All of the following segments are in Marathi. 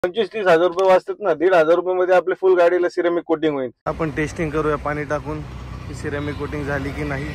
25-30 हजार रुपये वाचतात ना. 1,500 रुपये मध्ये आपल्या फुल गाडीला सिरेमिक कोटिंग होईल. आपण टेस्टिंग करूया पाणी टाकून की सिरेमिक कोटिंग झाली की नाही.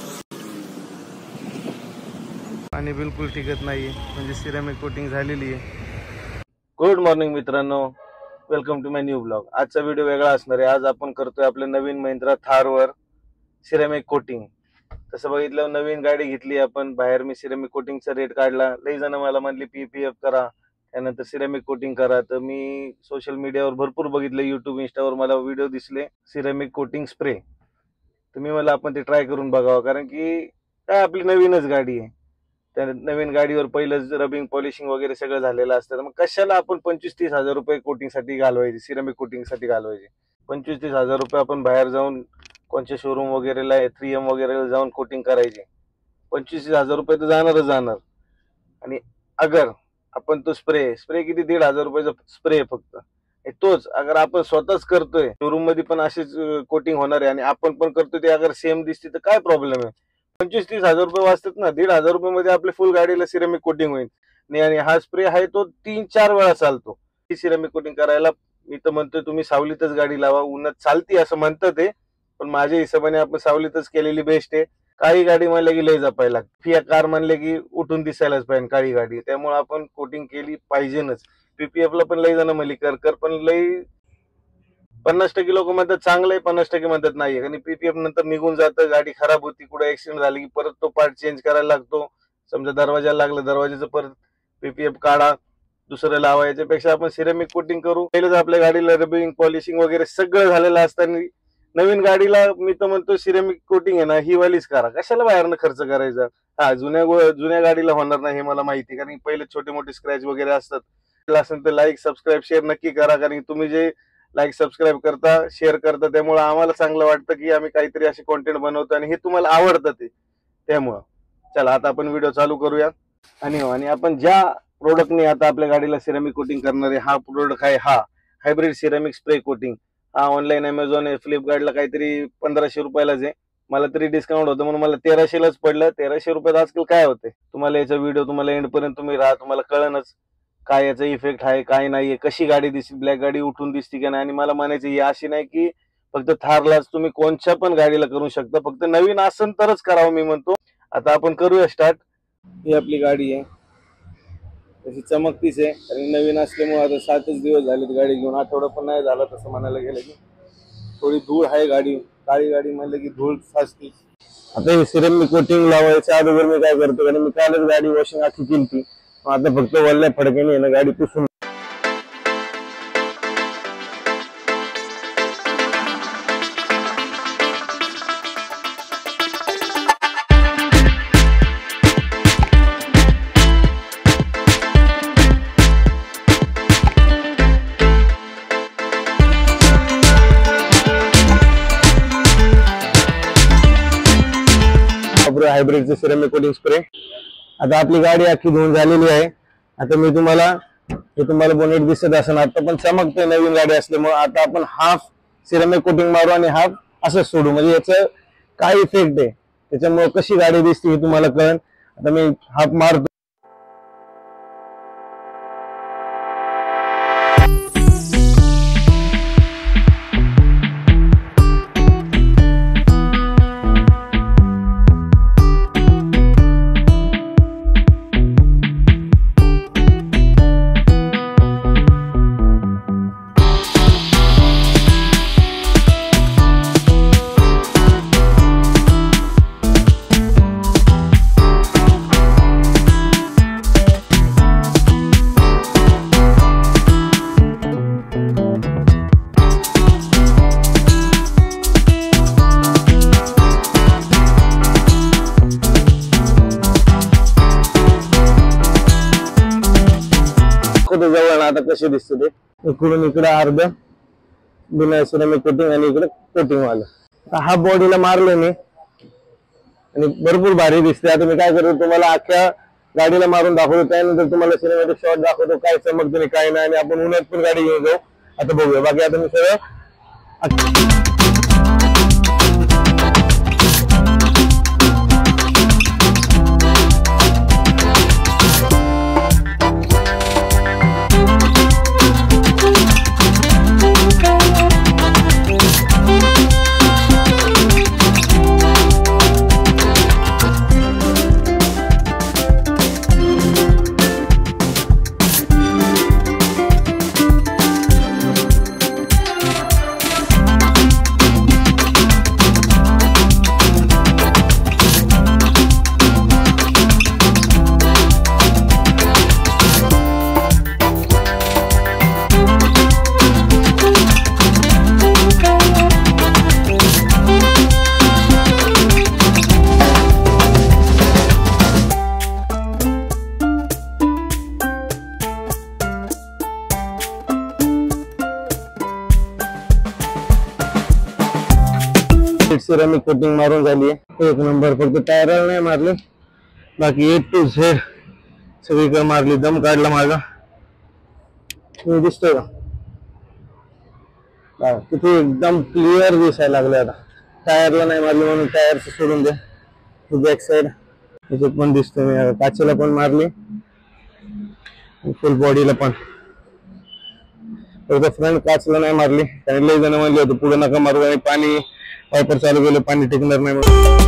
पाणी बिलकुल टिकत नाहीये, म्हणजे सिरेमिक कोटिंग झालेली आहे. गुड मॉर्निंग मित्रांनो, welcome to my new blog. आजचा व्हिडिओ वेगळा असणार आहे. आज आपण करतोय आपल्या नवीन महिंद्रा थारवर सिरेमिक कोटिंग. तसं बघितलं नवीन गाडी घेतली आपण, बाहेर मी सिरेमिक कोटिंगचा रेट काढला. लई जण मला म्हणली PPF करा, त्यानंतर सिरेमिक कोटिंग करा. तर मी सोशल मीडियावर भरपूर बघितलं, युट्यूब इंस्टावर मला व्हिडिओ दिसले सिरेमिक कोटिंग स्प्रे. तर मी मला आपण ते ट्राय करून बघावं, कारण की काय आपली नवीनच गाडी आहे. त्या नवीन गाडीवर पहिलंच रबिंग पॉलिशिंग वगैरे सगळं झालेलं असतं. मग कशाला आपण 25-30 हजार रुपये कोटिंगसाठी घालवायचे, सिरेमिक कोटिंगसाठी घालवायचे. 25-30 हजार रुपये आपण बाहेर जाऊन कोणत्या शोरूम वगैरेला 3M वगैरेला जाऊन कोटिंग करायचे. 25-30 हजार रुपये तर जाणारच जाणार. आणि अगर आपण तो स्प्रे किती 1,500 रुपयाचा स्प्रे फक्त, तोच अगर आपण स्वतःच करतोय, शोरूम मध्ये पण असेच कोटिंग होणार आहे आणि आपण पण करतोय, ते अगर सेम दिसते तर काय प्रॉब्लेम आहे. 25-30 हजार रुपये वाचतात ना. 1,500 रुपये मध्ये आपल्या फुल गाडीला सिरेमिक कोटिंग होईल. आणि हा स्प्रे आहे तो 3-4 वेळा चालतो. ही सिरेमिक कोटिंग करायला मी तर म्हणतोय तुम्ही सावलीतच गाडी लावा. उन्हात चालती असं म्हणतं ते, पण माझ्या हिशोबाने आपण सावलीतच केलेली बेस्ट आहे. काळी गाडी म्हणले की लय जपायला लागते. फिया कार म्हणले की उठून दिसायलाच पाहिजे काळी गाडी, त्यामुळे आपण कोटिंग केली पाहिजेच. PPF ला पण लय जण म्हणली कर, पण लय 50% लोक म्हणतात चांगलं आहे, 50% म्हणतात नाही. आणि PPF नंतर निघून जातं, गाडी खराब होती, कुठे ऍक्सिडेंट झाली की परत तो पार्ट चेंज करायला लागतो. समजा दरवाजाला लागलं, दरवाजाचं परत PPF काढा, दुसरं लावा. याच्यापेक्षा आपण सिरेमिक कोटिंग करू. पहिलेच आपल्या गाडीला रबिंग पॉलिशिंग वगैरे सगळं झालेलं असताना नवीन गाडीला मी तर म्हणतो सिरेमिक कोटिंग आहे ना, ही वालीच करा. कशाला बाहेरनं खर्च करायचा. हा जुन्या गाडीला होणार नाही हे मला माहिती, कारण पहिले छोटे मोठे स्क्रॅच वगैरे असतात. असेल तर लाईक सबस्क्राईब शेअर नक्की करा, कारण तुम्ही जे लाईक सबस्क्राईब करता, शेअर करता, त्यामुळे आम्हाला चांगलं वाटतं की आम्ही काहीतरी असे कॉन्टेंट बनवतो आणि हे तुम्हाला आवडतं ते. त्यामुळं चला आता आपण व्हिडिओ चालू करूया. आणि आपण ज्या प्रोडक्टने आता आपल्या गाडीला सिरेमिक कोटिंग करणार आहे, हा प्रोडक्ट आहे हा हायब्रिड सिरेमिक स्प्रे कोटिंग. हा ऑनलाईन अमेझॉन आहे, फ्लिपकार्टला काहीतरी 1500 रुपयालाच आहे. मला तरी डिस्काउंट होतं म्हणून मला 1300लाच पडलं. 1300 रुपयात आजकाल काय होते. तुम्हाला याचा व्हिडिओ तुम्हाला एंड पर्यंत तुम्ही राहा, तुम्हाला कळणच काय याचा इफेक्ट आहे काय नाहीये, कशी गाडी दिसते, ब्लॅक गाडी उठून दिसते का नाही. आणि मला म्हणायचं ही अशी नाही की फक्त थारलाच, तुम्ही कोणत्या पण गाडीला करू शकता, फक्त नवीन असेल तरच करावं मी म्हणतो. आता आपण करूया स्टार्ट. ही आपली गाडी आहे, तशी चमकतीच आहे. आणि नवीन असल्यामुळे आता 7च दिवस झालेत गाडी घेऊन, आठवडा पण नाही झाला तसं म्हणायला गेलं की. थोडी धूळ आहे गाडी, काळी गाडी म्हणलं की धूळ साचते. आता ही सिरेमिक कोटिंग लावायच्या अगोदर मी काय करतो, कारण मी कालच गाडी वॉशिंग आखी केली. आता फक्त वल्ल्या फडक्याने ना गाडी पुसून हायब्रिडचे सिरेमिक कोटिंग स्प्रे. आता आपली गाडी अख्खी धुवून झालेली आहे. आता मी तुम्हाला बोनेट दिसत असेल, आता पण चमकते नवीन गाडी असल्यामुळे. आता आपण हाफ सिरेमिक कोटिंग मारू आणि हाफ असं सोडू, म्हणजे याचं काय इफेक्ट आहे, त्याच्यामुळे कशी गाडी दिसते हे तुम्हाला कळेल. आता मी हाफ मारतो. जवळ आता कसे दिसते ते, इकडून इकडे अर्ध बिना सिरेमिक कोटिंग आणि इकडे कोटिंग वाला. हा बॉडीला मारलो मी आणि भरपूर भारी दिसते. आता मी काय करतो, तुम्हाला अख्ख्या गाडीला मारून दाखवतो, त्यानंतर तुम्हाला सिनेमॅटिक शॉट दाखवतो काय चमकते काय नाही. आणि आपण उन्हात पण गाडी घेऊन जाऊ. आता बघूया. बाकी आता मी सगळं सिरामिक कोटिंग मारून झाली आहे, एक नंबर. फक्त टायरला नाही मारले, बाकी A to Z सगळीकडे मारली. दम काढला माझा, दिसतोय का किती एकदम क्लिअर दिसायला लागले. आता टायरला नाही मारली म्हणून टायरचं सोडून द्या. बॅक साइड त्याच्यात पण दिसतोय मी, काचेला पण मारली, फुल बॉडीला पण. फ्रंट काचला नाही मारली, कारण लय जण म्हणले होते पुढे नका मारू आणि पाणी वायपर चालू केलं पाणी टिकणार नाही म्हणून.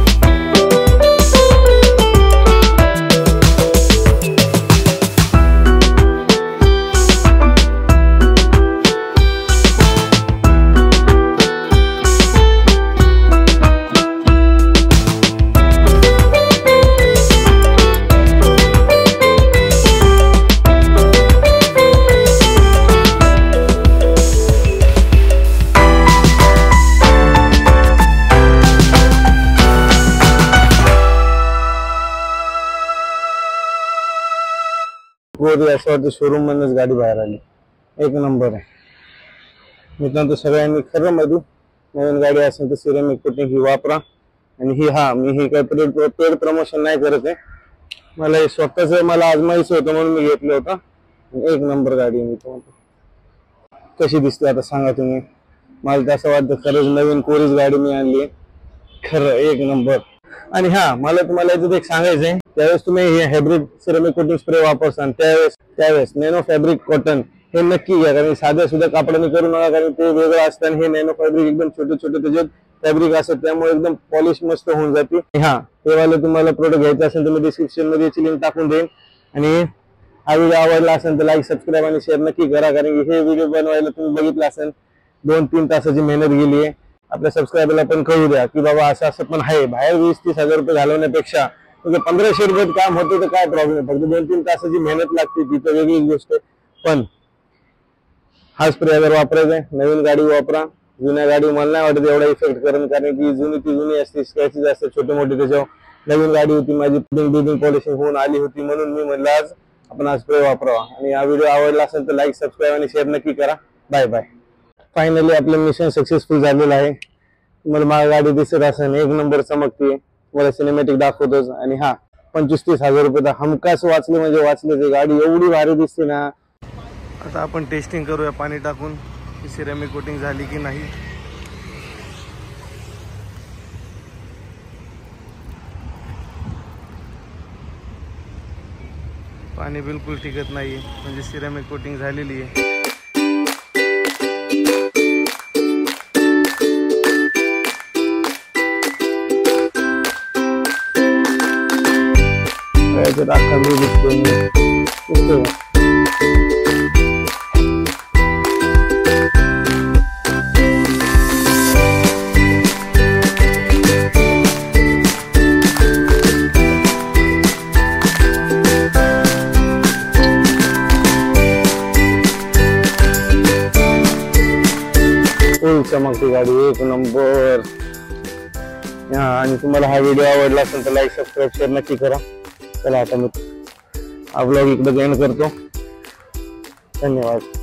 असं वाटतं शोरूम मधूनच गाडी बाहेर आली, एक नंबर आहे. मित्रांनो सगळ्यांनी खरं मध्ये नवीन गाडी असेल तर सिरामिक कोटिंग ही वापरा. आणि ही मी ही काही पेड प्रमोशन नाही करत आहे, मला हे स्वतःच मला आजमायचं होतं म्हणून मी घेतलं होतं. एक नंबर गाडी मी तुम्हाला कशी दिसते आता सांगा तुम्ही. मला तर असं वाटतं खरंच नवीन कोरीच गाडी मी आणली आहे, खरं एक नंबर. आणि मला तुम्हाला याच्यात एक सांगायचंय, त्यावेळेस तुम्ही हे हायब्रिड सिरामिक कोटिंग स्प्रे वापरसान त्यावेळेस नॅनो फॅब्रिक कॉटन हे नक्की घ्या, कारण साध्या सुद्धा कापडाने करू नका, कारण ते वेगळं असतं. हे नॅनो फॅब्रिक एकदम छोटे छोटे त्याच्यात फॅब्रिक असतं, त्यामुळे एकदम पॉलिश मस्त होऊन जाते. हे वाला तुम्हाला प्रोडक्ट घ्यायचं असेल तर मी डिस्क्रिप्शन मध्ये याची लिंक टाकून देईन. आणि हा व्हिडिओ आवडला असेल तर लाईक सबस्क्राईब आणि शेअर नक्की करा, कारण हे व्हिडिओ बनवायला तुम्ही बघितलं असेल 2-3 तासाची मेहनत गेली आहे. आपल्या सबस्क्रायबरला पण कळू द्या की बाबा असं पण आहे. बाहेर 20-30 हजार रुपये घालवण्यापेक्षा 1500 रुपयात काम होतं तर काय प्रॉब्लेम, फक्त 2-3 तासाची मेहनत लागते ती तर वेगळीच गोष्ट. पण हा स्प्रे अगर वापरायचा आहे, नवीन गाडी वापरा. जुन्या गाडी मला नाही वाटत एवढा इफेक्ट करेल, कारण की जुनी ती जुनी असते, स्क्रॅचेस असते छोटे मोठे त्याच्यावर. नवीन गाडी होती माझी, बिल्डिंग पॉलिशिंग होऊन आली होती, म्हणून मी म्हणलं आज आपण हा स्प्रे वापरावा. आणि हा व्हिडिओ आवडला असेल तर लाईक सबस्क्राईब आणि शेअर नक्की करा. Bye bye. फायनली आपलं मिशन सक्सेसफुल झालेलं आहे. तुम्हाला माझी गाडी दिसत असेल एक नंबर चमकते, तुम्हाला सिनेमॅटिक दाखवतोच. आणि 25-30 हजार रुपये तर हमखास वाचले म्हणजे वाचले. गाडी एवढी भारी दिसते ना. आता आपण टेस्टिंग करूया पाणी टाकून की सिरामिक कोटिंग झाली की नाही. पाणी बिलकुल टिकत नाही, म्हणजे सिरामिक कोटिंग झालेली आहे. अख्खा मी दिसतो फुल चमकती गाडी, एक नंबर. आणि तुम्हाला हा व्हिडिओ आवडला असेल तर लाईक सबस्क्राईब शेअर नक्की करा. चला आता मी हा ब्लॉग इकडे एंड करतो. धन्यवाद.